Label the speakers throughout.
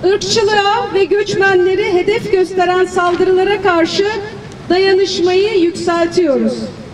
Speaker 1: ırkçılığa ve göçmenleri hedef gösteren saldırılara karşı dayanışmayı yükseltiyoruz.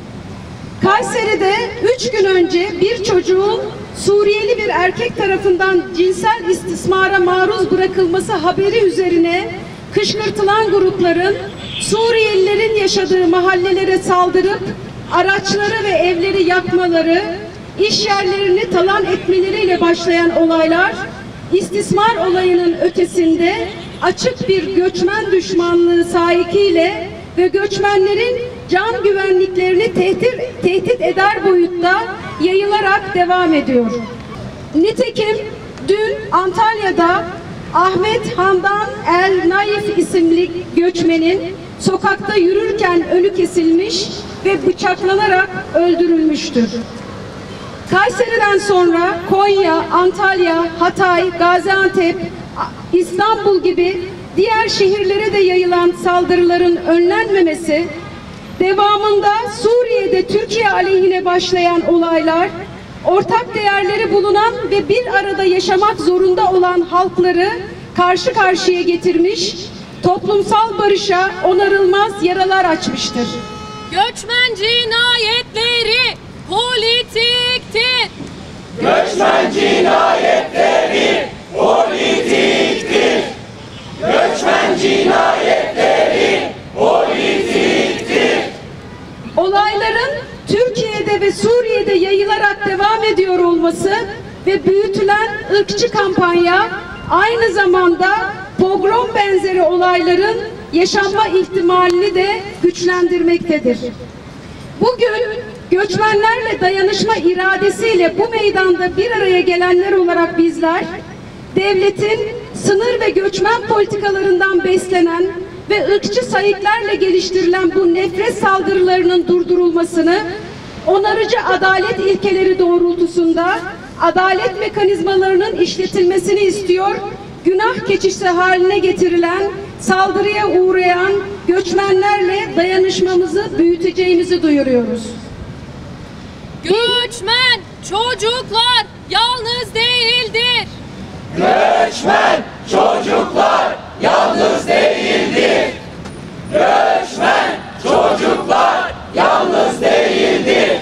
Speaker 1: Kayseri'de 3 gün önce bir çocuğun Suriyeli bir erkek tarafından cinsel istismara maruz bırakılması haberi üzerine kışkırtılan grupların Suriyelilerin yaşadığı mahallelere saldırıp araçları ve evleri yakmaları, iş yerlerini talan etmeleriyle başlayan olaylar, istismar olayının ötesinde açık bir göçmen düşmanlığı sahikiyle ve göçmenlerin can güvenliklerini tehdit eder boyutta yayılarak devam ediyor. Nitekim dün Antalya'da Ahmet Handan El Naif isimli göçmenin sokakta yürürken önü kesilmiş ve bıçaklanarak öldürülmüştür. Kayseri'den sonra Konya, Antalya, Hatay, Gaziantep, İstanbul gibi diğer şehirlere de yayılan saldırıların önlenmemesi, devamında Suriye'de Türkiye aleyhine başlayan olaylar, ortak değerleri bulunan ve bir arada yaşamak zorunda olan halkları karşı karşıya getirmiş, toplumsal barışa onarılmaz yaralar açmıştır.
Speaker 2: Göçmen cinayetleri politiktir.
Speaker 3: Göçmen cinayetleri politiktir. Göçmen cinayetleri politiktir.
Speaker 1: Olayların Türkiye'de ve Suriye'de yayılarak devam ediyor olması ve büyütülen ırkçı kampanya aynı zamanda pogrom benzeri olayların yaşanma ihtimalini de güçlendirmektedir. Bugün göçmenlerle dayanışma iradesiyle bu meydanda bir araya gelenler olarak bizler, devletin sınır ve göçmen politikalarından beslenen ve ırkçı sayıklarla geliştirilen bu nefret saldırılarının durdurulmasını, onarıcı adalet ilkeleri doğrultusunda adalet mekanizmalarının işletilmesini istiyor, günah keçisi haline getirilen, saldırıya uğrayan göçmenlerle dayanışmamızı büyüteceğimizi duyuruyoruz.
Speaker 2: Göçmen çocuklar yalnız değildir.
Speaker 3: Göçmen çocuklar yalnız değildir. Göçmen çocuklar yalnız değildir.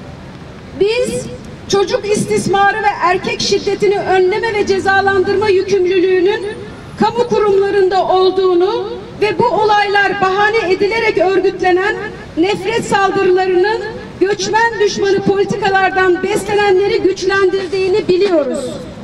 Speaker 1: Biz çocuk istismarı ve erkek şiddetini önleme ve cezalandırma yükümlülüğünün kamu kurumlarında olduğunu ve bu olaylar bahane edilerek örgütlenen nefret saldırılarının göçmen düşmanı politikalardan beslenenleri güçlendirdiğini biliyoruz.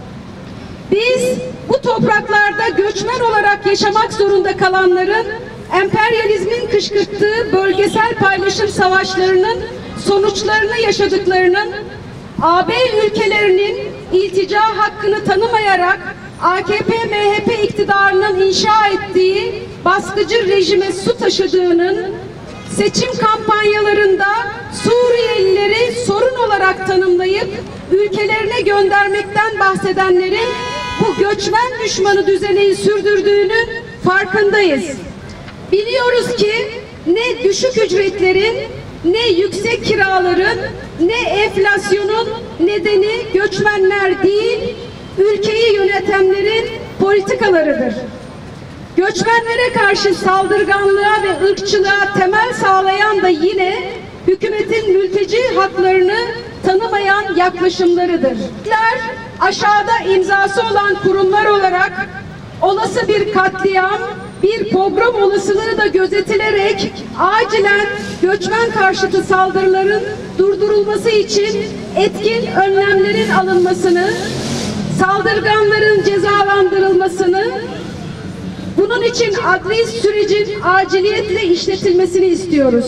Speaker 1: Biz bu topraklarda göçmen olarak yaşamak zorunda kalanların emperyalizmin kışkırttığı bölgesel paylaşım savaşlarının sonuçlarını yaşadıklarının, AB ülkelerinin iltica hakkını tanımayarak AKP-MHP iktidarının inşa ettiği baskıcı rejime su taşıdığının, seçim kampanyalarında Suriyelileri sorun olarak tanımlayıp ülkelerine göndermekten bahsedenlerin bu göçmen düşmanı düzeneyi sürdürdüğünün farkındayız. Biliyoruz ki ne düşük ücretlerin, ne yüksek kiraların, ne enflasyonun nedeni göçmenler değil, ülkeyi yönetenlerin politikalarıdır. Göçmenlere karşı saldırganlığa ve ırkçılığa temel sağlayan da yine hükümetin mülteci haklarını tanımayan yaklaşımlarıdır. Bizler aşağıda imzası olan kurumlar olarak olası bir katliam, bir pogrom olasılığı da gözetilerek acilen göçmen karşıtı saldırıların durdurulması için etkin önlemlerin alınmasını, saldırganların cezalandırılmasını, bunun için adli sürecin aciliyetle işletilmesini istiyoruz.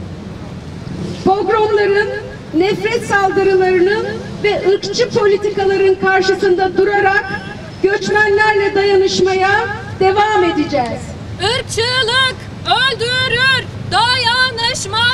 Speaker 1: Pogromların, nefret saldırılarının ve ırkçı politikaların karşısında durarak göçmenlerle dayanışmaya devam edeceğiz.
Speaker 2: Irkçılık öldürür, dayanışma